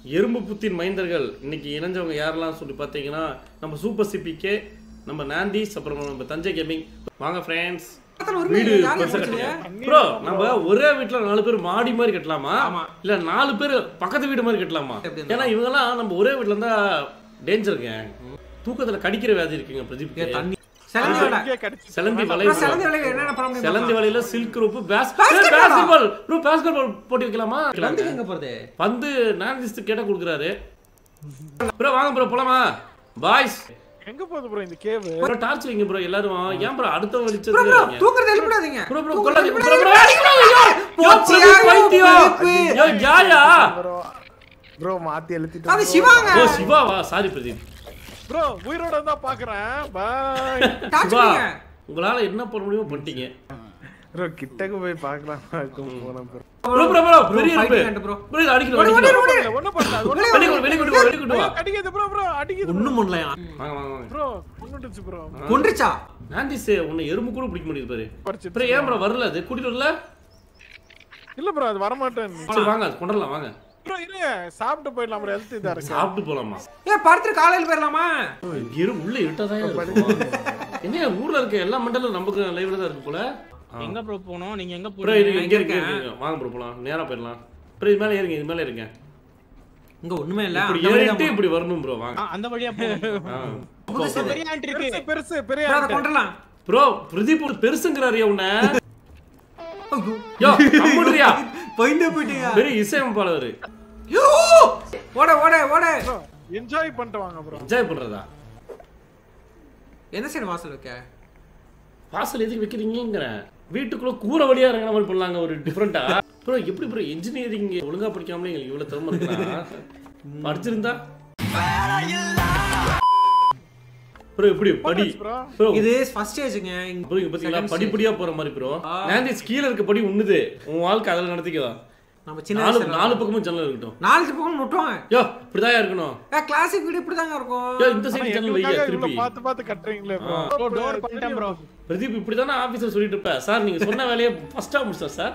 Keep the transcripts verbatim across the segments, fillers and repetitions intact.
எறும்பு புத்தின் மைந்தர்கள் இன்னைக்கு இணைஞ்சவங்க யாரெல்லாம் சொல்லி பார்த்தீங்கன்னா நம்ம சூப்பர் சிபிகே, நம்ம நாண்டிஸ், அப்புறம் நம்ம தஞ்சை கேமிங். வாங்க ஃப்ரெண்ட்ஸ், வீடு பெருசா கட்டுங்க ப்ரோ. நம்ம ஒரே வீட்டுல நாலு பேர் மாடி மாதிரி கட்டலாமா, இல்ல நாலு பேர் பக்கத்து வீடு மாதிரி கட்டலாமா? ஏன்னா இவங்கெல்லாம் நம்ம ஒரே வீட்டுல இருந்தா டேஞ்சருங்க, தூக்கத்துல கடிக்கிற வியாதி இருக்குங்க. பிரதீப் செலந்தி வலையில செலந்தி வலையில silk rope basketball bro, basketball போட்டு வைக்கலாமா? எங்க போறது? வந்து நாண்டிஸ் கேட்ட குடுக்குறாரு ப்ரோ. வாங்க ப்ரோ போலாமா பாய்ஸ்? எங்க போகுது ப்ரோ இந்த கேவ்? ப்ரோ டார்ச் வைங்க ப்ரோ எல்லாரும். ஏன் ப்ரோ அடுத்த வெளிச்சத்துல இருக்கீங்க? தூக்கறத எழுப்பிடாதீங்க ப்ரோ. ப்ரோ கொல்லாதீங்க ப்ரோ. ப்ரோ அடிக்கணும். போச்சியா பைத்தியோ. யோ யாயா ப்ரோ மாத்தி எழுதிட்டோம். அது சிவாங்க. ஓ சிவாவா? சாரி பிரதீப் ப்ரோ, உயிரோட இருந்தா பாக்குறேன். பை சிவா, உங்களால என்ன பண்ண முடியுமோ பண்ணிட்டீங்க ப்ரோ. கிட்டக்கு போய் பார்க்கலாம் போறோம் ப்ரோ. ப்ரோ ப்ரோ ப்ரோ பெரிய இருக்கு ப்ரோ. ப்ரோ அடிக்கணும் அடிக்கணும். ஒண்ணு பண்ணல. வெளிய வெளிய வெளிய கொண்டு வா வெளிய கொண்டு வா. அடிக்குது ப்ரோ. ப்ரோ அடிக்குது. ஒண்ணும் பண்ணலையா? வாங்க வாங்க வாங்க ப்ரோ. கொன்னுடுச்சு ப்ரோ. கொன்றுச்சா? நாண்டிஸ் உன்னை எறும்பு கூட பிடிக்க முடியுது பாரு. ப்ரோ ஏன் ப்ரோ வரல? அது கூட்டிட்டு வரல? இல்ல ப்ரோ, அது வர மாட்டேன். சரி வாங்க கொண்டறலாம் வாங்க ப்ரோ. இருங்க, சாப்பிட்டு போயிடலாம் ப்ரோ. ஹெல்த் இதா இருக்கு. சாப்பிட்டு போலாமா? ஏ படுத்து காலையில போயிரலாமா? இரு உள்ள இருட்டதா இருக்கு. என்ன ஊர்ல இருக்க எல்லா மண்டலும் நமக்கு லைவ்ல தான் இருக்கு போல. எங்க ப்ரோ போறோம்? நீங்க எங்க ப்ரோ போறீங்க? இங்க இருக்கீங்க. வாங்க ப்ரோ போலாம். நேரா போயிடலாம். ப்ரோ இது மேல ஏறுங்க, இது மேல இருங்க. இங்க ஒண்ணுமே இல்ல. இப்படி ஏறிட்டு இப்படி வரணும் ப்ரோ. வாங்க அந்த வழியா போறோம். புதுசு பெரிய ஆண்ட் இருக்கு. பெருசு பெருசு பெரிய அத ஆண்ட் கொண்டறலாம். ப்ரோ பிரதீப் பெருசுங்கறாரியா உன்னை? யோ அம்முடியா போயிண்டே போயிட்டீங்க. பெரிய இசையமைப்பாளர். யோ ஓட ஓட ஓட. என்ஜாய் பண்ணிட்டு வாங்க ப்ரோ. என்ஜாய் பண்றதா? என்ன சைடு வாசல் வைக்க? வாசல் எதுக்கு வைக்கிறீங்கங்கறேன். வீட்டுக்குள்ள கூரை வழியா இறங்கற மாதிரி பண்ணலாங்க ஒரு டிஃபரண்டா. ப்ரோ எப்படி ப்ரோ இன்ஜினியரிங் ஒழுங்கா படிக்காமலே உங்களுக்கு இவ்வளவு திறமை இருக்கா? படிச்சிருந்தா ப்ரோ இப்படி படி ப்ரோ. இது ஃபர்ஸ்ட் ஸ்டேஜ்ங்க. ப்ரோ இங்க பாத்தீங்களா படிப்படியா போற மாதிரி ப்ரோ. நாண்டிஸ் கீழ இருக்க படி உன்னுது. உன் வாழ்க்கை அதல நடத்திக்கவா. நம்ம சின்ன நாலு நாலு பக்கமும் ஜன்னல் இருக்கட்டும். நாலு பக்கமும் முட்டுவாங்க. யோ இப்படிதான் இருக்கணும். ஏ கிளாசிக் வீடு இப்படி தாங்க இருக்கும். யோ இந்த சைடு ஜன்னல் வையா திருப்பி. பாத்து பாத்து கட்டறீங்களே ப்ரோ. ப்ரோ டோர் பண்ணிட்டேன் ப்ரோ. பிரதீப் இப்படி தான ஆபீஸ்ல சொல்லிட்டு இருப்ப. சார் நீங்க சொன்ன வேலையை ஃபர்ஸ்டா முடிச்சா சார்.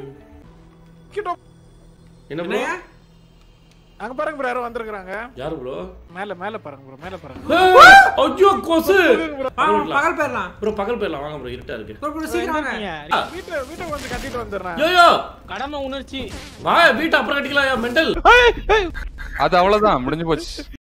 என்ன ப்ரோ? அங்க பாருங்க ப்ரோ, யாரோ வந்திருக்காங்க. யாரு ப்ரோ? மேல மேல பாருங்க ப்ரோ, மேல பாருங்க. ஐயோ கோசு. பகல் போயிரலாம் ப்ரோ. பகல் போயிரலாம் வாங்க ப்ரோ. இருட்டா இருக்கு. ப்ரோ ப்ரோ சீக்கிரம் வாங்க. வீட்ல வீட்ல வந்து கட்டிட்டு வந்துறேன். யோ யோ கடமை உணர்ச்சி. வா வீட்டை அப்புறம் கட்டிக்கலாம் மெண்டல். அது அவ்வளவுதான் முடிஞ்சு போச்சு.